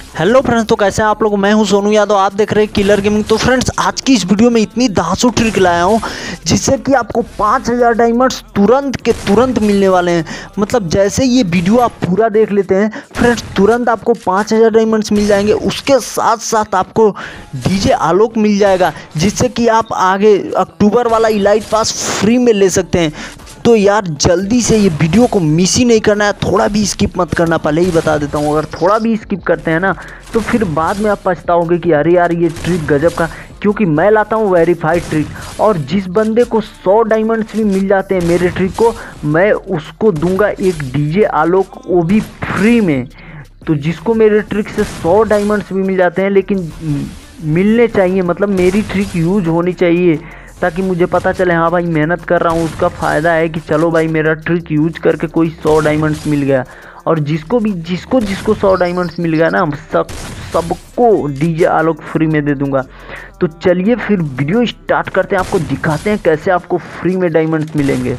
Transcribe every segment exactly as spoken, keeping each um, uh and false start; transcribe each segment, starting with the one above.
Hello friends, तो कैसे हैं आप लोग। मैं हूं सोनू यादव, आप देख रहे हैं किलर गेमिंग। तो फ्रेंड्स, आज की इस वीडियो में इतनी धांसू ट्रिक लाया हूं जिससे कि आपको पाँच हज़ार डायमंड्स तुरंत के तुरंत मिलने वाले हैं। मतलब जैसे ये वीडियो आप पूरा देख लेते हैं फ्रेंड्स, तुरंत आपको पाँच हज़ार डायमंड्स मिल जाएंगे। उसके साथ साथ आपको डीजे आलोक मिल जाएगा जिससे कि आप आगे अक्टूबर वाला इलाइट पास फ्री में ले सकते हैं। तो यार जल्दी से ये वीडियो को मिस ही नहीं करना है, थोड़ा भी स्किप मत करना। पहले ही बता देता हूँ, अगर थोड़ा भी स्किप करते हैं ना तो फिर बाद में आप पछताओगे कि अरे यार ये ट्रिक गजब का, क्योंकि मैं लाता हूँ वेरीफाइड ट्रिक। और जिस बंदे को सौ डायमंड्स भी मिल जाते हैं मेरे ट्रिक को, मैं उसको दूंगा एक डीजे आलोक, वो भी फ्री में। तो जिसको मेरे ट्रिक से सौ डायमंड्स भी मिल जाते हैं, लेकिन मिलने चाहिए, मतलब मेरी ट्रिक यूज होनी चाहिए ताकि मुझे पता चले हाँ भाई मेहनत कर रहा हूँ, उसका फ़ायदा है कि चलो भाई मेरा ट्रिक यूज करके कोई सौ डायमंड्स मिल गया। और जिसको भी जिसको जिसको सौ डायमंड्स मिल गया ना, सब सबको डीजे आलोक फ्री में दे दूंगा। तो चलिए फिर वीडियो स्टार्ट करते हैं, आपको दिखाते हैं कैसे आपको फ्री में डायमंड्स मिलेंगे।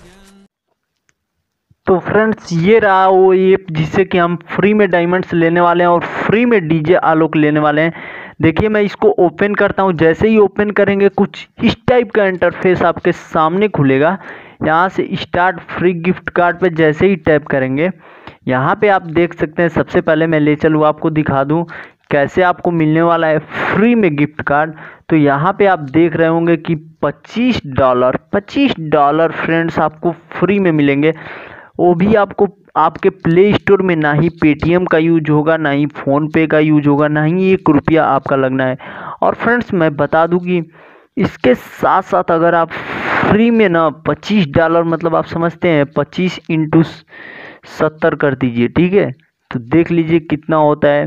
तो फ्रेंड्स, ये रहा वो ऐप जिससे कि हम फ्री में डायमंड्स लेने वाले हैं और फ्री में डीजे आलोक लेने वाले हैं। देखिए मैं इसको ओपन करता हूँ। जैसे ही ओपन करेंगे कुछ इस टाइप का इंटरफेस आपके सामने खुलेगा। यहाँ से स्टार्ट फ्री गिफ्ट कार्ड पे जैसे ही टैप करेंगे, यहाँ पे आप देख सकते हैं। सबसे पहले मैं ले चलूँ आपको दिखा दूँ कैसे आपको मिलने वाला है फ्री में गिफ्ट कार्ड। तो यहाँ पे आप देख रहे होंगे कि पच्चीस डॉलर पच्चीस डॉलर फ्रेंड्स आपको फ्री में मिलेंगे। वो भी आपको आपके प्ले स्टोर में ना ही पेटीएम का यूज होगा, ना ही फ़ोन पे का यूज होगा, ना ही एक रुपया आपका लगना है। और फ्रेंड्स मैं बता दूं कि इसके साथ साथ अगर आप फ्री में ना पच्चीस डॉलर, मतलब आप समझते हैं पच्चीस इंटू सत्तर कर दीजिए, ठीक है, तो देख लीजिए कितना होता है।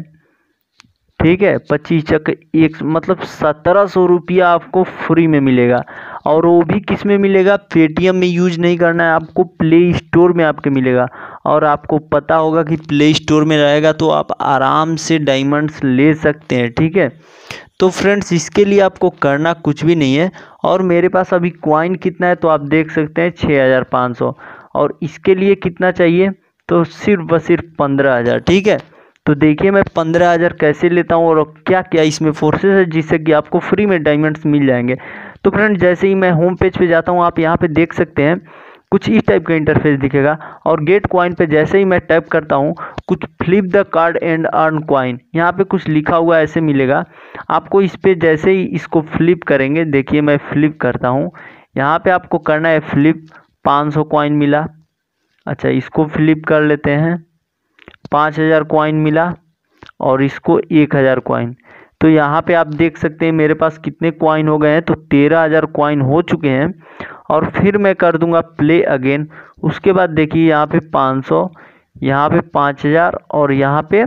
ठीक है, पच्चीस चक एक मतलब सत्रह सौ रुपया आपको फ्री में मिलेगा। और वो भी किस में मिलेगा, पेटीएम में यूज नहीं करना है आपको, प्ले स्टोर में आपके मिलेगा। और आपको पता होगा कि प्ले स्टोर में रहेगा तो आप आराम से डायमंड्स ले सकते हैं। ठीक है, तो फ्रेंड्स इसके लिए आपको करना कुछ भी नहीं है। और मेरे पास अभी कॉइन कितना है तो आप देख सकते हैं छः हज़ार पाँच सौ। और इसके लिए कितना चाहिए, तो सिर्फ व सिर्फ पंद्रह हज़ार। ठीक है, तो देखिए मैं पंद्रह हज़ार कैसे लेता हूँ और क्या क्या इसमें फोर्सेस है जिससे कि आपको फ्री में डायमंड्स मिल जाएंगे। तो फ्रेंड जैसे ही मैं होम पेज पे जाता हूँ, आप यहाँ पे देख सकते हैं कुछ इस टाइप का इंटरफेस दिखेगा। और गेट कॉइन पे जैसे ही मैं टैप करता हूँ, कुछ flip the card and earn coin, यहाँ पे कुछ लिखा हुआ ऐसे मिलेगा आपको। इस पे जैसे ही इसको फ्लिप करेंगे, देखिए मैं फ्लिप करता हूँ, यहाँ पे आपको करना है फ्लिप। पाँच सौ कॉइन मिला। अच्छा, इसको फ्लिप कर लेते हैं, पाँच हज़ार कॉइन मिला। और इसको एक हज़ार कॉइन। तो यहाँ पे आप देख सकते हैं मेरे पास कितने कॉइन हो गए हैं, तो तेरह हज़ार कॉइन हो चुके हैं। और फिर मैं कर दूंगा प्ले अगेन। उसके बाद देखिए यहाँ पे पाँच सौ, यहाँ पे पाँच हज़ार और यहाँ पे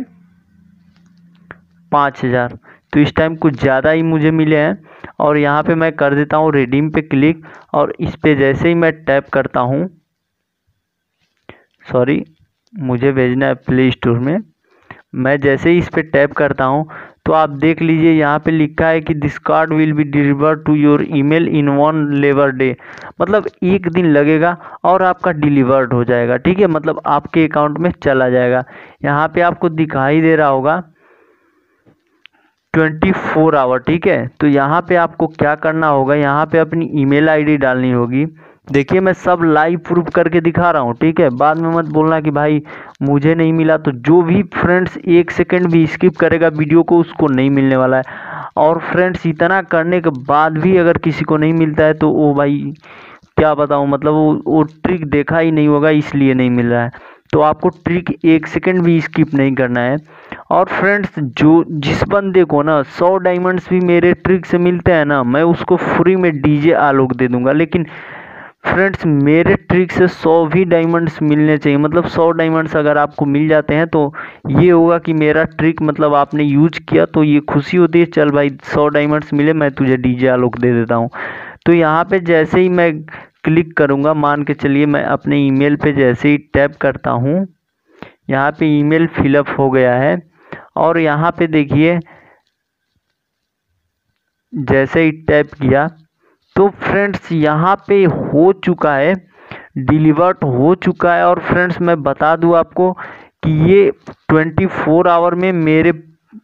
पाँच हज़ार। तो इस टाइम कुछ ज़्यादा ही मुझे मिले हैं। और यहाँ पे मैं कर देता हूँ रिडीम पे क्लिक। और इस पे जैसे ही मैं टैप करता हूँ, सॉरी मुझे भेजना है प्ले स्टोर में, मैं जैसे ही इस पे टैप करता हूँ तो आप देख लीजिए यहाँ पे लिखा है कि this card will be deliver to your email in one labour day, मतलब एक दिन लगेगा और आपका डिलीवर्ड हो जाएगा। ठीक है, मतलब आपके अकाउंट में चला जाएगा। यहाँ पे आपको दिखाई दे रहा होगा ट्वेंटी फोर आवर। ठीक है, तो यहाँ पे आपको क्या करना होगा, यहाँ पे अपनी ईमेल आईडी डालनी होगी। देखिए मैं सब लाइव प्रूफ करके दिखा रहा हूँ। ठीक है, बाद में मत बोलना कि भाई मुझे नहीं मिला। तो जो भी फ्रेंड्स एक सेकंड भी स्किप करेगा वीडियो को, उसको नहीं मिलने वाला है। और फ्रेंड्स इतना करने के बाद भी अगर किसी को नहीं मिलता है तो वो भाई क्या बताऊँ, मतलब वो वो ट्रिक देखा ही नहीं होगा इसलिए नहीं मिल रहा है। तो आपको ट्रिक एक सेकंड भी स्किप नहीं करना है। और फ्रेंड्स जो जिस बंदे को ना सौ डायमंड्स भी मेरे ट्रिक से मिलते हैं ना, मैं उसको फ्री में डीजे आलोक दे दूंगा। लेकिन फ्रेंड्स मेरे ट्रिक से सौ भी डायमंड्स मिलने चाहिए, मतलब सौ डायमंड्स अगर आपको मिल जाते हैं तो ये होगा कि मेरा ट्रिक मतलब आपने यूज किया, तो ये खुशी होती है, चल भाई सौ डायमंड्स मिले मैं तुझे डीजे आलोक दे देता हूँ। तो यहाँ पे जैसे ही मैं क्लिक करूँगा, मान के चलिए मैं अपने ईमेल पे जैसे ही टैप करता हूँ, यहाँ पे ईमेल फिलअप हो गया है। और यहाँ पे देखिए जैसे ही टैप किया तो फ्रेंड्स यहाँ पे हो चुका है, डिलीवर्ड हो चुका है। और फ्रेंड्स मैं बता दूं आपको कि ये चौबीस आवर में मेरे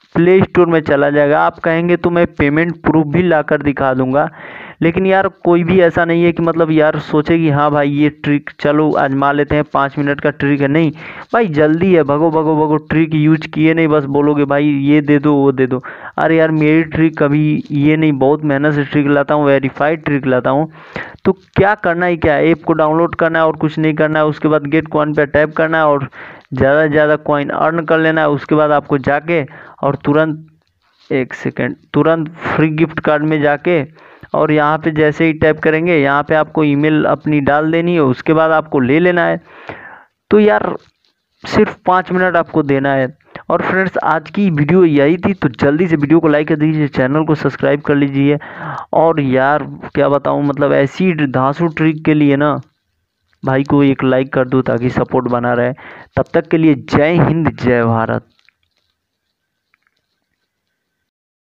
प्ले स्टोर में चला जाएगा। आप कहेंगे तो मैं पेमेंट प्रूफ भी लाकर दिखा दूंगा, लेकिन यार कोई भी ऐसा नहीं है कि मतलब यार सोचे कि हाँ भाई ये ट्रिक चलो आजमा लेते हैं, पाँच मिनट का ट्रिक है। नहीं भाई, जल्दी है, भगो भगो भगो। ट्रिक यूज किए नहीं, बस बोलोगे भाई ये दे दो वो दे दो। अरे यार मेरी ट्रिक कभी ये नहीं, बहुत मेहनत से ट्रिक लाता हूँ, वेरीफाइड ट्रिक लाता हूँ। तो क्या करना ही क्या है, ऐप को डाउनलोड करना है और कुछ नहीं करना है। उसके बाद गेट कॉइन पे टैप करना है और ज़्यादा से ज़्यादा कॉइन अर्न कर लेना है। उसके बाद आपको जाके और तुरंत, एक सेकेंड, तुरंत फ्री गिफ्ट कार्ड में जाके और यहाँ पे जैसे ही टैप करेंगे यहाँ पे आपको ईमेल अपनी डाल देनी है, उसके बाद आपको ले लेना है। तो यार सिर्फ पाँच मिनट आपको देना है। और फ्रेंड्स आज की वीडियो यही थी, तो जल्दी से वीडियो को लाइक कर दीजिए, चैनल को सब्सक्राइब कर लीजिए। और यार क्या बताऊँ, मतलब ऐसी धांसू ट्रिक के लिए ना भाई को एक लाइक कर दो ताकि सपोर्ट बना रहे। तब तक के लिए जय हिंद जय भारत।